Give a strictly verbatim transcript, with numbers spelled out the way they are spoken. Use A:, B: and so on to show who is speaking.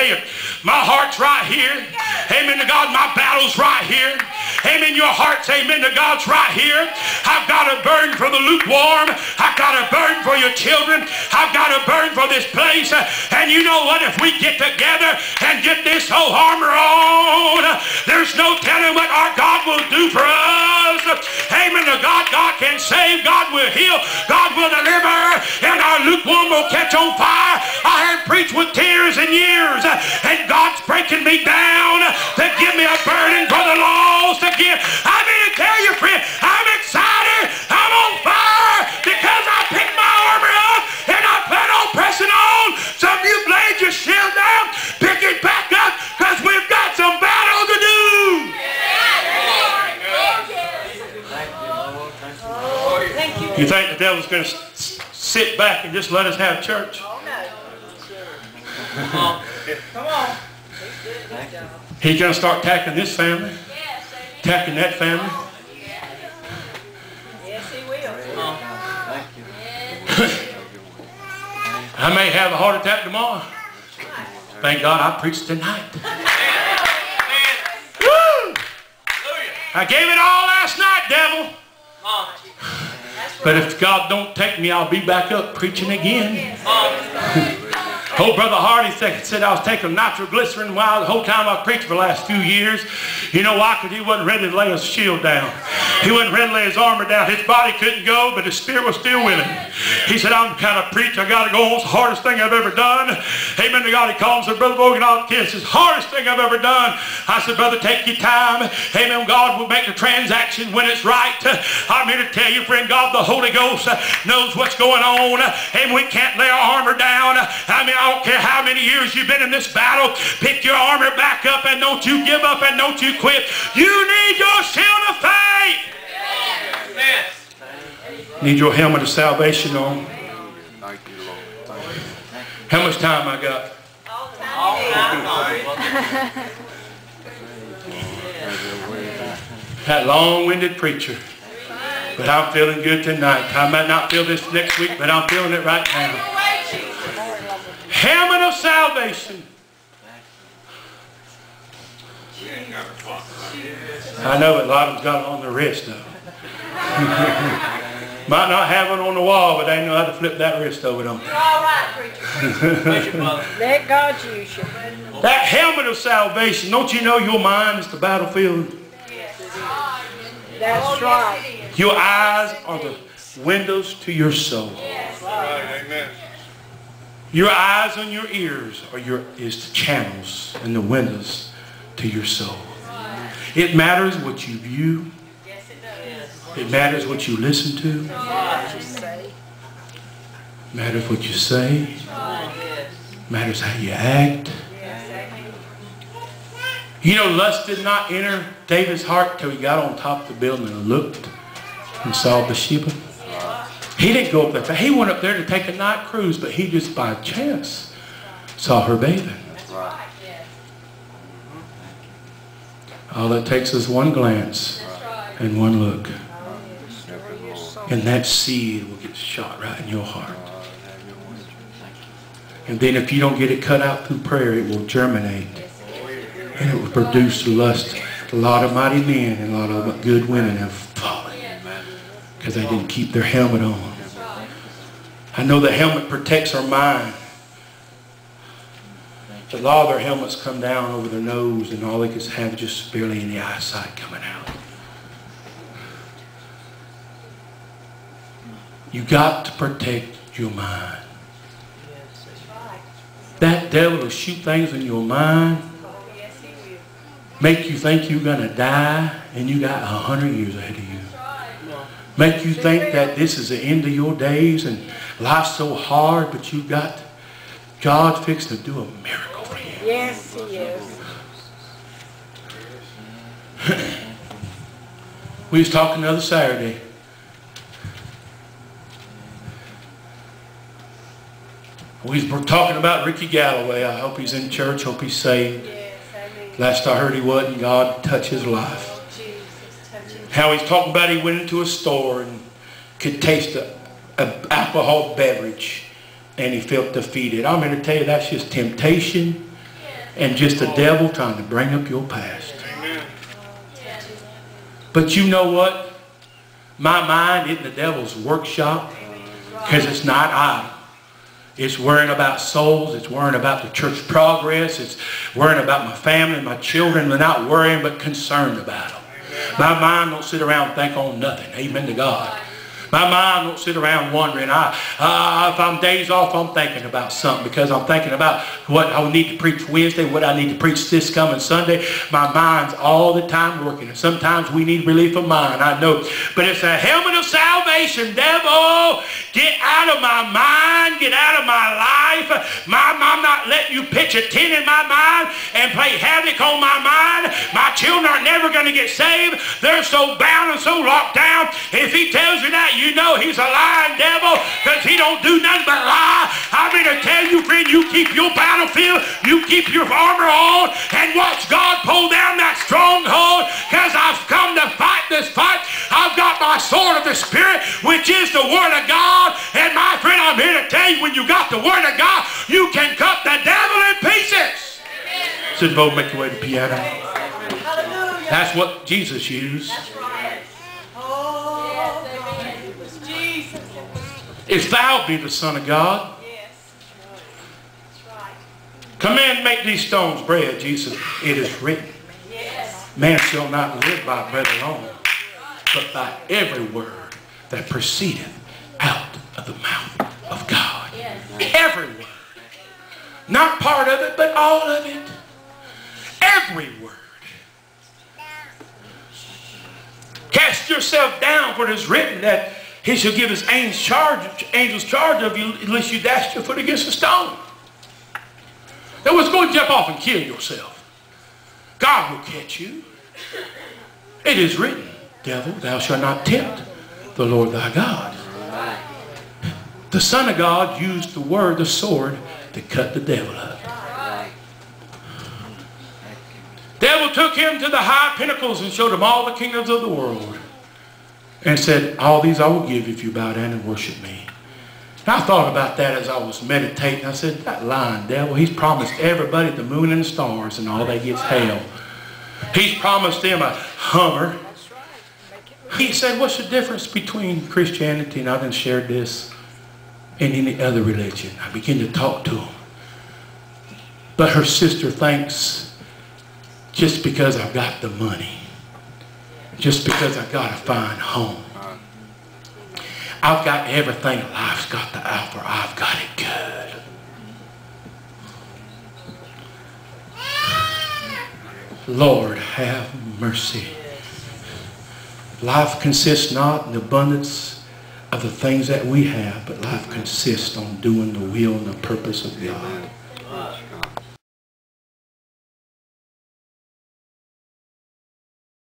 A: My heart's right here. Amen to God. My battle's right here. Amen. Your heart's, amen to God's right here. I've got a burden for the lukewarm. I've got a burden for your children. I've got a burden for this place. And you know what? If we get together and get this whole armor on, there's no telling what our God will do for us. Amen to God. God can save. God will heal. God will deliver. And our lukewarm will catch on fire. I heard preach with tears and years. And God's breaking me down to give me a burden for the lost again. I mean to tell you, friend, I'm excited. I'm on fire because I picked my armor up and I plan on pressing on. Some of you laid your shield down, pick it back up because we've got some battle to do. You think the devil's going to sit back and just let us have church?
B: Oh, no. Come on. Come on.
A: He's going to start attacking this family, attacking that family.
B: Yes, he will.
A: I may have a heart attack tomorrow. Thank God I preached tonight. Woo! I gave it all last night, devil. But if God don't take me, I'll be back up preaching again. Old Brother Hardy said I was taking nitroglycerin while the whole time I preached for the last few years. You know why? Because he wasn't ready to lay his shield down. He wasn't ready to lay his armor down. His body couldn't go, but his spirit was still willing. He said, I'm the kind of preacher. I got to go on. It's the hardest thing I've ever done. Amen to God. He called and said, Brother Vogan, all the kids, it's the hardest thing I've ever done. I said, brother, take your time. Amen. God will make the transaction when it's right. I'm here to tell you, friend, God, the Holy Ghost knows what's going on. And we can't lay our armor down. I mean, I don't care how many years you've been in this battle. Pick your armor back up and don't you give up and don't you quit. You need your shield of faith. Amen. Need your helmet of salvation on. How much time I got?
B: All time.
A: That long-winded preacher. But I'm feeling good tonight. I might not feel this next week, but I'm feeling it right now. Helmet of salvation. I know a lot of them's got it on their wrist though. Might not have it on the wall, but they know how to flip that wrist over them.
B: You're all right, preacher. Let God use you.
A: That helmet of salvation, don't you know your mind is the battlefield?
B: That's right.
A: Your eyes are the windows to your soul.
C: Right, amen.
A: Your eyes and your ears are your is the channels and the windows to your soul. It matters what you view. It matters what you listen to. It matters what you say. It matters how you act. You know, lust did not enter David's heart till he got on top of the building and looked and saw Bathsheba. He didn't go up there. He went up there to take a night cruise, but he just by chance saw her bathing. All it takes is one glance and one look. And that seed will get shot right in your heart. And then if you don't get it cut out through prayer, it will germinate. And it will produce lust. A lot of mighty men and a lot of good women have fallen because they didn't keep their helmet on. I know the helmet protects our mind. A lot of their helmets come down over their nose and all they can have is just barely any eyesight coming out. You got to protect your mind. That devil will shoot things in your mind, make you think you're going to die and you got a hundred years ahead of you. Make you think that this is the end of your days and life's so hard, but you got God fixed to do a miracle for you.
B: Yes, he is.
A: We was talking the other Saturday. We were talking about Ricky Galloway. I hope he's in church. Hope he's saved.
B: Yes, amen.
A: Last I heard he wasn't. God touched his life.
B: Oh, Jesus, touch him.
A: How he's talking about he went into a store and could taste a, a alcohol beverage and he felt defeated. I'm going to tell you that's just temptation and just the devil trying to bring up your past. But you know what? My mind isn't the devil's workshop, because it's not idle. It's worrying about souls. It's worrying about the church progress. It's worrying about my family and my children. They're not worrying but concerned about them. My mind don't sit around and think on nothing. Amen to God. My mind don't sit around wondering. I, uh, if I'm days off, I'm thinking about something, because I'm thinking about what I need to preach Wednesday, what I need to preach this coming Sunday. My mind's all the time working. And sometimes we need relief of mind, I know. But it's a helmet of salvation, devil. Get out of my mind. Get out of my life. My, I'm not letting you pitch a tent in my mind and play havoc on my mind. My children are never going to get saved. They're so bound and so locked down. If he tells you that, you know he's a lying devil, because he don't do nothing but lie. I'm going to tell you, friend, you keep your battlefield, you keep your armor on, and watch God pull down that stronghold, because I've come to fight this fight. I've got my sword of the Spirit, which is the Word of God. And my friend, I'm here to tell you, when you got the Word of God, you can cut the devil in pieces. Sit Vogan, make your way to the piano. Hallelujah. That's what Jesus used. That's right. Oh, yes, Jesus. If thou be the Son of God, yes. That's right. Command, make these stones bread, Jesus. It is written. Yes. Man shall not live by bread alone, but by every word that proceedeth out of the mouth of God. Yes. Every word. Not part of it, but all of it. Every word. Cast yourself down, for it is written that he shall give his angels charge, angels charge of you, unless you dash your foot against a stone. Now, what's going to jump off and kill yourself? God will catch you. It is written, devil, thou shalt not tempt the Lord thy God. The Son of God used the word, the sword, to cut the devil up. Devil took him to the high pinnacles and showed him all the kingdoms of the world, and said, all these I will give if you bow down and worship me. And I thought about that as I was meditating. I said, that lying devil, he's promised everybody the moon and the stars, and all they get's hell. He's promised them a Hummer. He said, what's the difference between Christianity, and I done shared this, and any other religion? I began to talk to him. But her sister thinks, just because I've got the money, just because I've got a fine home, I've got everything life's got to offer, I've got it good. Lord, have mercy. Life consists not in the abundance of the things that we have, but life consists on doing the will and the purpose of God.